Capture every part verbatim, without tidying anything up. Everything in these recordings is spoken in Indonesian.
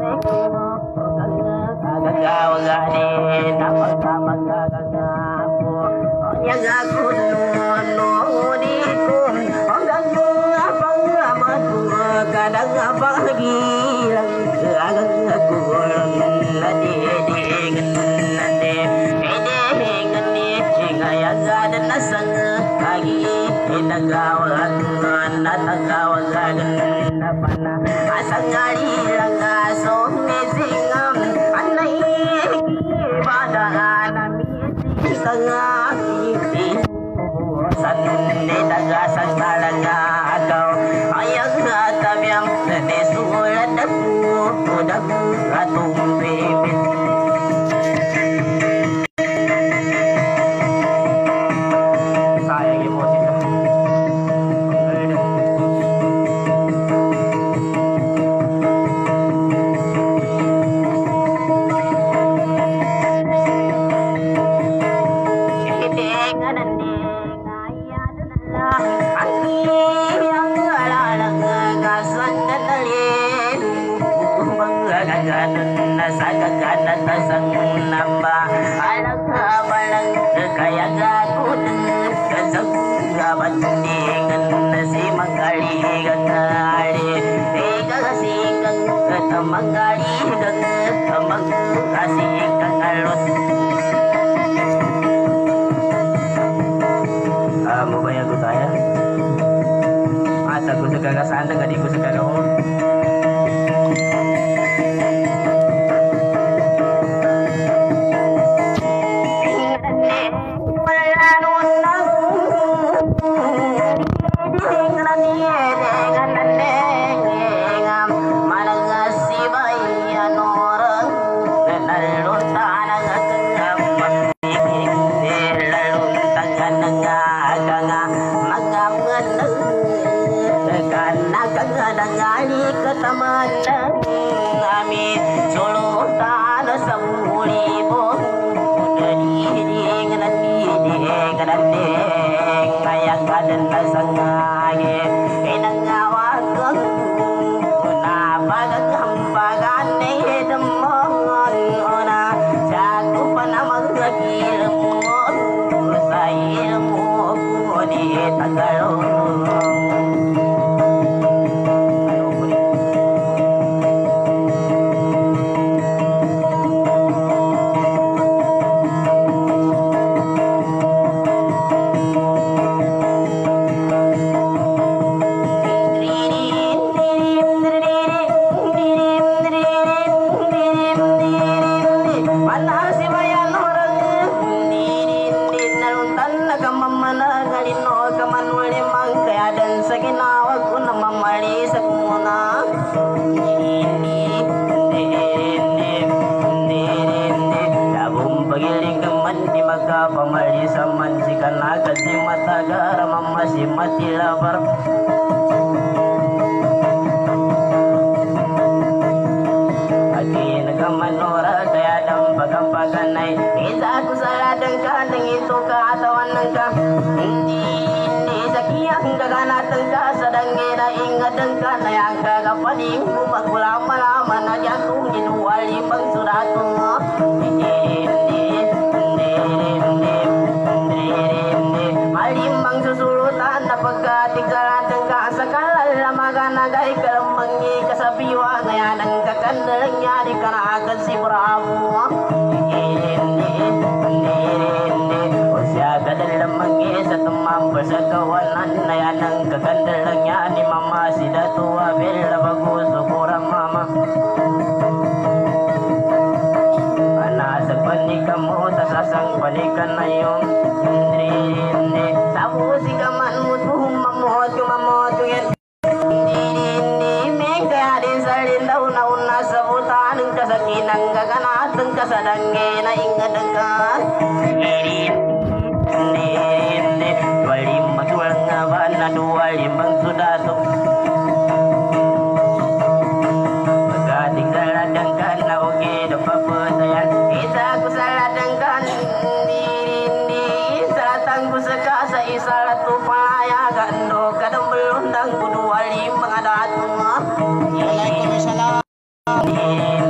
Waalaikumsalam.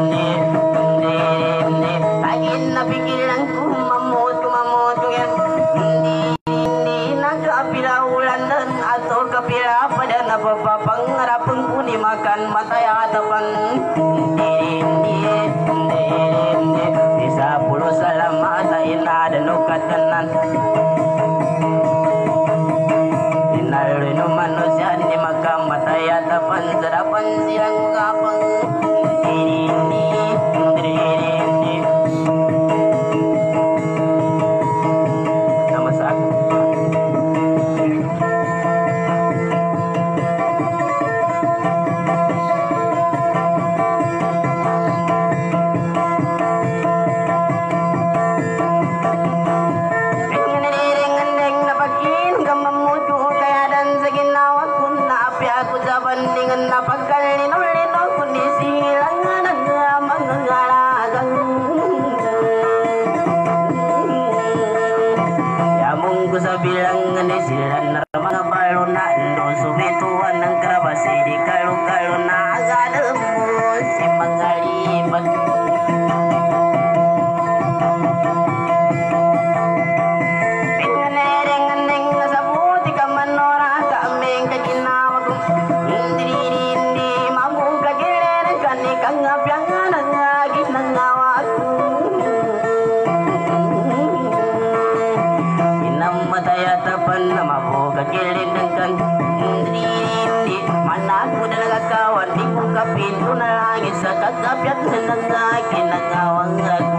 kanan. Inalino manusia ni makamataya tapan serapan silang kapang dirini dirini nama sak bandingan napagkal linulino kundi silang nagmangangalagang yamong ko sa bilang ni sila na mga balo na no sumituan ng krabasi di kalo-kalo na agadam mo si mga libat pinganereng-aneng sa buti ka manora ka aming kaginawag pintu na langit sa kagapyat na nangaki nangawang ako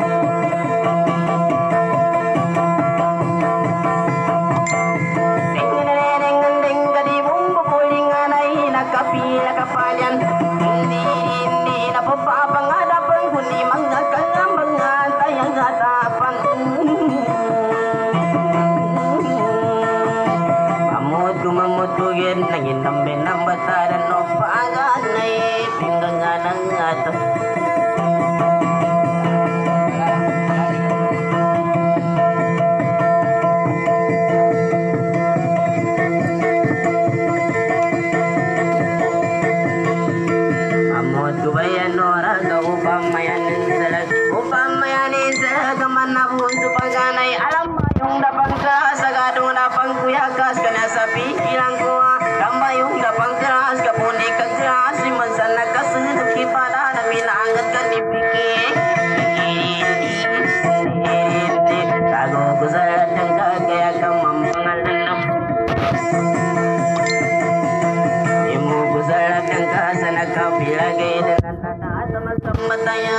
tingnan-tingnan kadibong papuling anay nakapila kapalyan hindi hindi napapapangadapan kundi mga mga tayang hatapan mamut kumamut kugin nangin nambe nambataran o paganay pinggangan ato amot kubayan ora ka upamayanin salag upamayanin salag manabun su paganay alam mayong dapang ka sagado na pangkuyakas kana sa pikiran ko kambayong dapang keras kapuni keras limasan kasunod kipada na minangat ka ni pikir tago ko sa ladang kaya ka mampangalanam imu ko sa ladang ka sa nagkapilagay dengan tata sa masamataya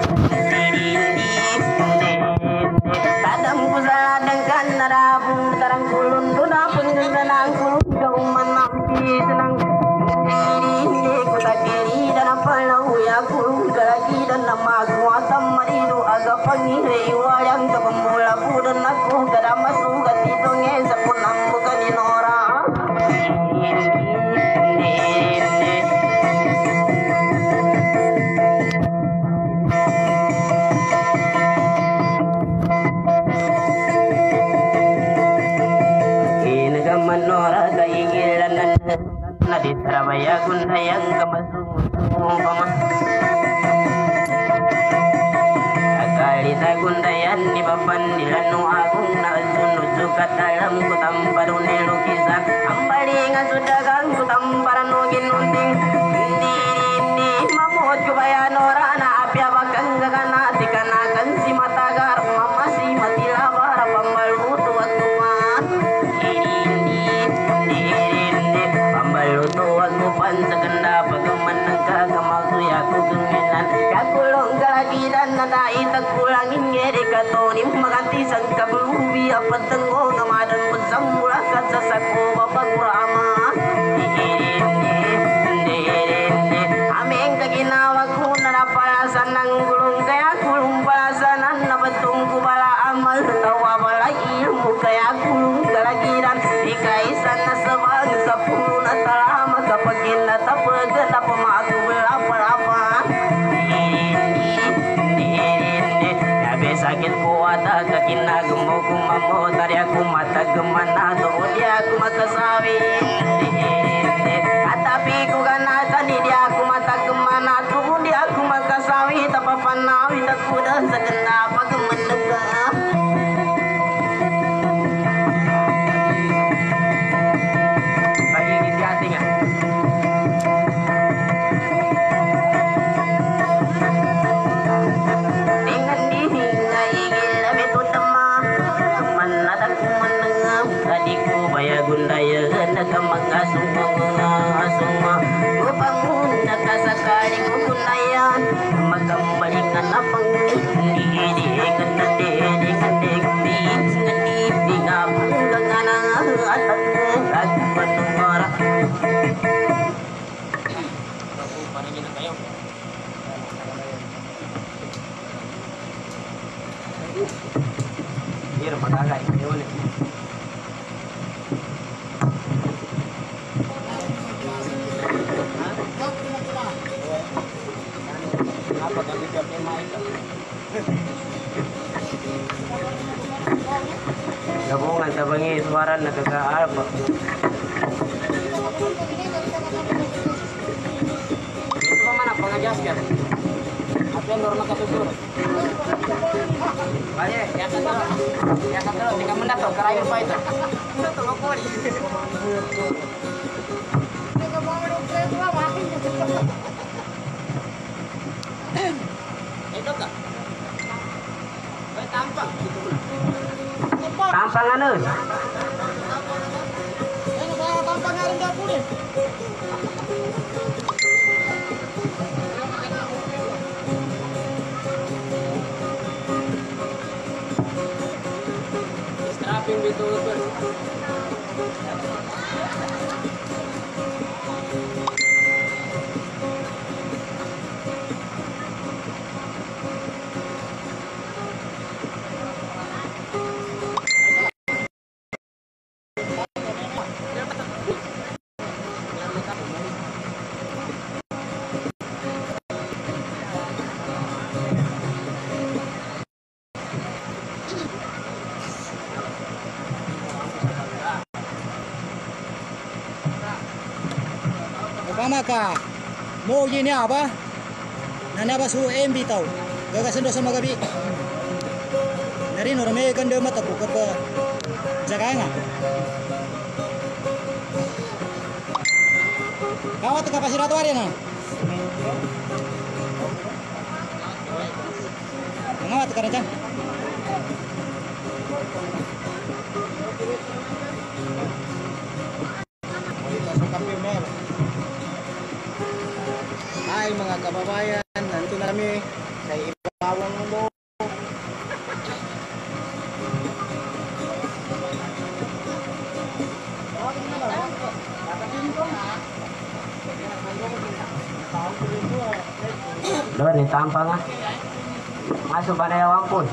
tadam ko sa ladang ka narabong tarang kulun doon na pangganang kulun kauman mampi senang hindi ko takiri dan apalau ya kulung kalagi dan nama kuatam marido aga pangire wayang ka pemula pudan aku kada masuk gati donge sapun ambu kaninora kinaga manora kaigilan nadi Surabaya gundayang kamasung pama agalita gundayan ni papan dilanu agung na sunuju katalam kutambaru ni lukisan ambalinga sudagang kutambaran nugin nunting indi indi mamut kubayan orana apya bakang gagana tikanakan si matagar mama si matilabar pambalu tuat tuan indi indi pambalu tuat tuan segenda bagaman nagkagamagsu yaku genginan kakulong galagidan na naitag kulangin ngeri katonim maganti sang kabulubi apat tenggo ngamadan pesamula kasasako babagurama ameng kaginawag ko na napalasan ng gulong kaya kulong palasanan na batong kubala amal tawa bala ilmu kaya kulong galagidan ikaisan na sabag sa puno na talama kapag inatapag na pamago berapa-apa sakit kuata kakina gemo kumamo tari aku mata gemana to dia aku mata sawi tapi ku kana tani dia aku mata gemana tu dia aku mata sawi tapapanawi tak kuda sagenda pagemendega bagi ini asing dengan diri agak ini unik. Apa kami pakai mic? Gabungan sa bangi suara nagkaka-alpa. Ito pa man ang pang-adjust. Apa yang normal kasusuran? Vale, ya kan dulu. Ya kan dulu, tiga menit tuh, kerayu pa itu. Ito, ako rin. Ito ka? Ay, tampang. Tampang ano? Ano ba, tampang nga rin daw po rin. Strapping betul-betul. Kama ka mo gini apa nana ba su M B tau gagasan do sama gabi dari norme kan de mata ko ka jaga nga kawat ka pasira to na ngawat ka rajan Hai mga kababayan, nandito na kami sa ibawang mundo. Doon, yung tampang ah. Masuk pada yang pun.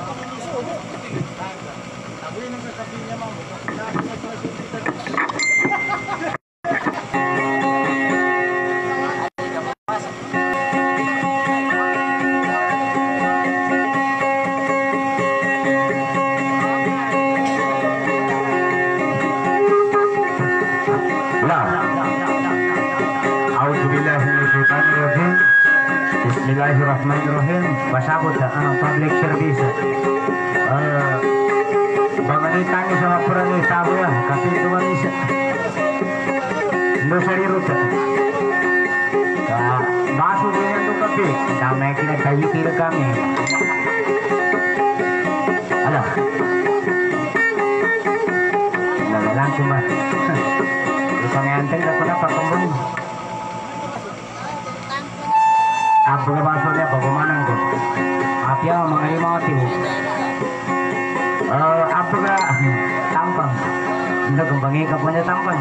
Bismillahirrahmanirrahim. Pasabot ang public service. Uh, Bangalitan niya sa mapuran ni tabo yan. Kapit tuwan niya. No sa riruta. Baso din yan itong kapi. Dami kinagkayikira kami. Ala. Lalalang cuma. Isang yanteng na ko na pakumbong. Apa bahasanya bagaimana itu? Apa yang mengenai mati? Uh, apa gak tampang? Untuk kembangin kapannya tampang.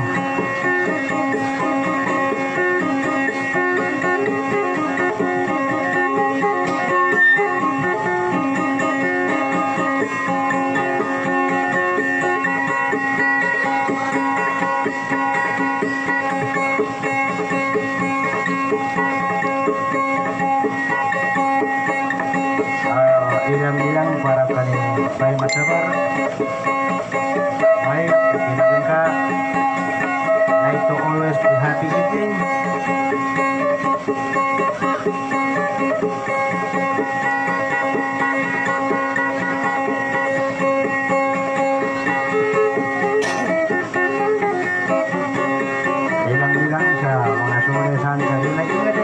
Bilang-bilang para kali baik masabar baik tidak engka like to always be happy eating bilang-bilang sa mga sulesan sa lagi lagi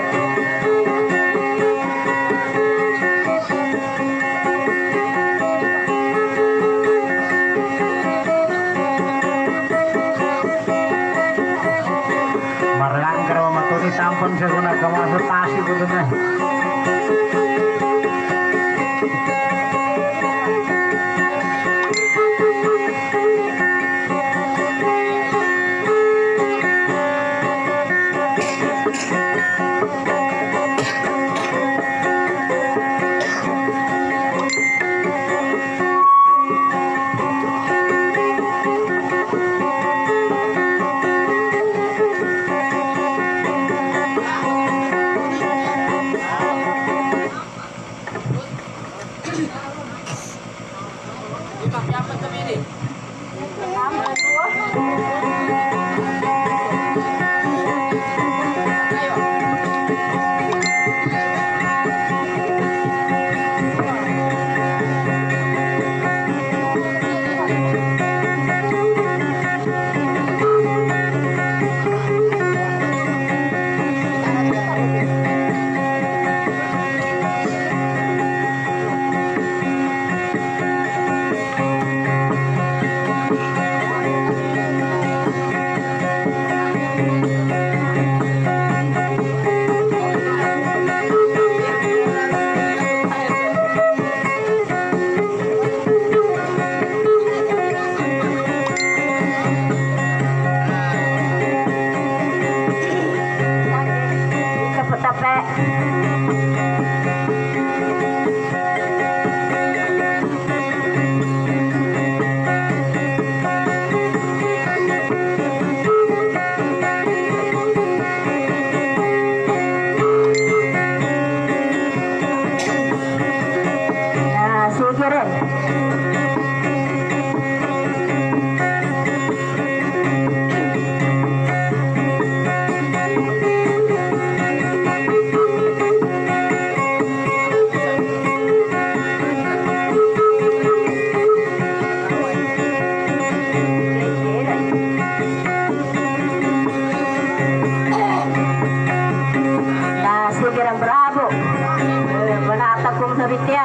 tampon sa guna kamasok pasi ko doon eh. Bitya.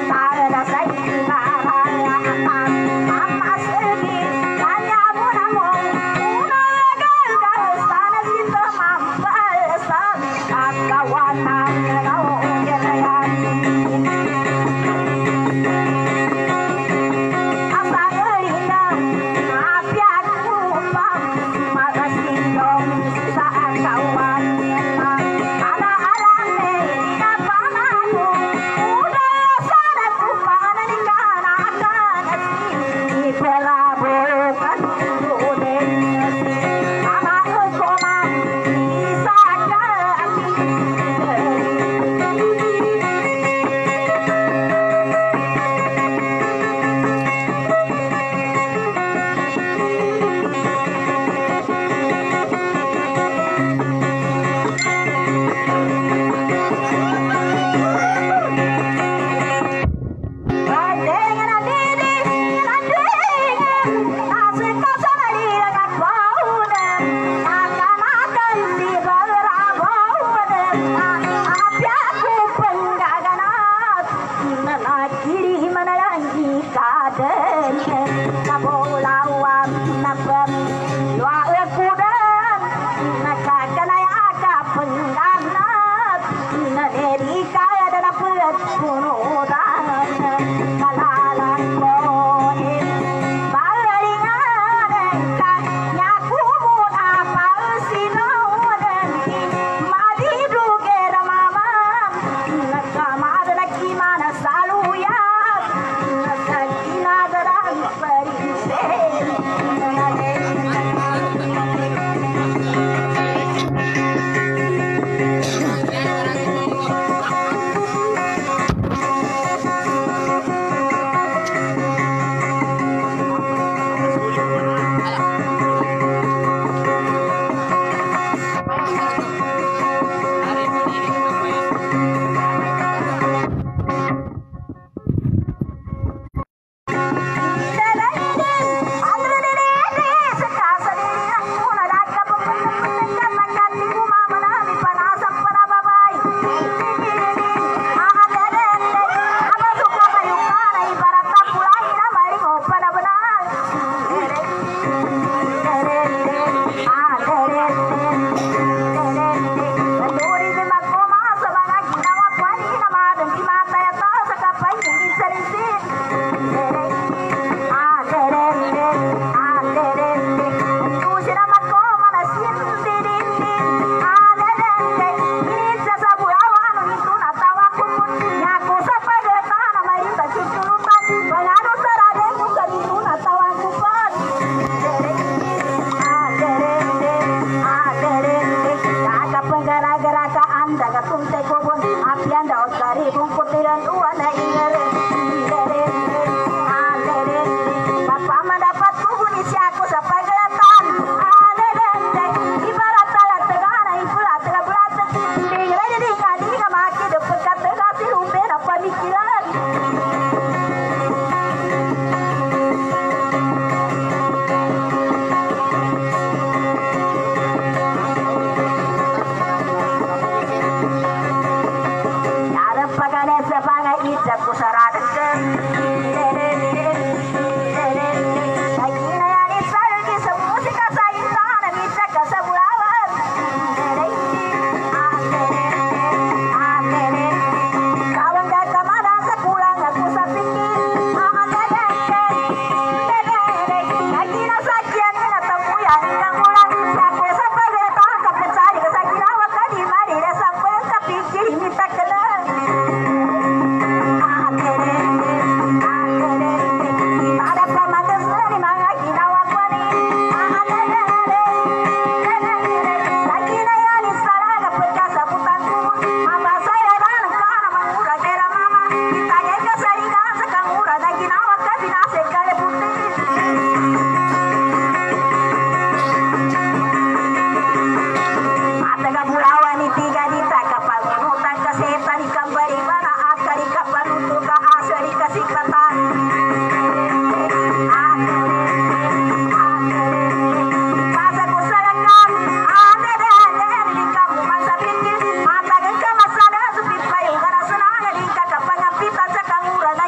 Pita sa kangura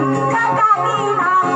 Kakak